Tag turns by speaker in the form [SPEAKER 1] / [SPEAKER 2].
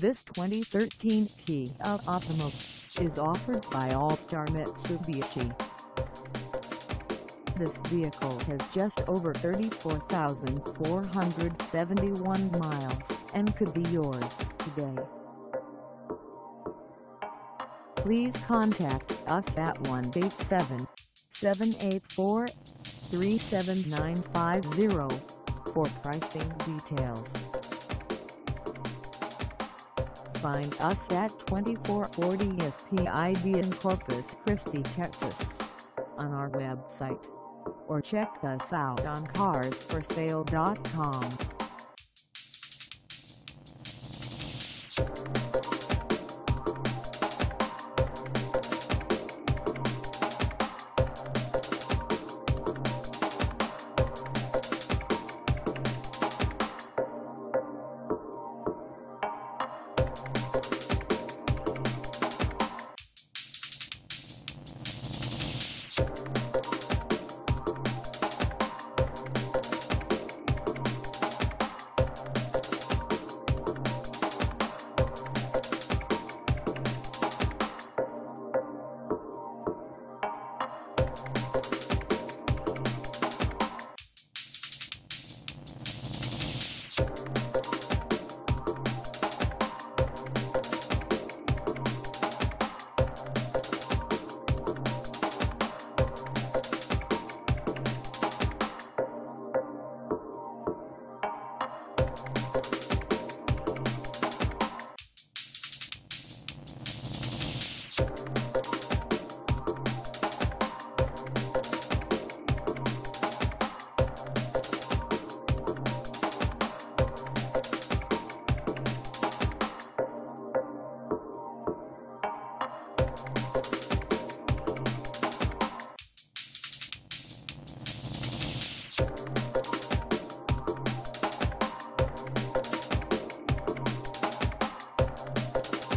[SPEAKER 1] This 2013 Kia Optima is offered by All Star Mitsubishi. This vehicle has just over 34,471 miles and could be yours today. Please contact us at 1-877-784-37950 for pricing details. Find us at 2440 SPID in Corpus Christi, Texas, on our website, or check us out on carsforsale.com.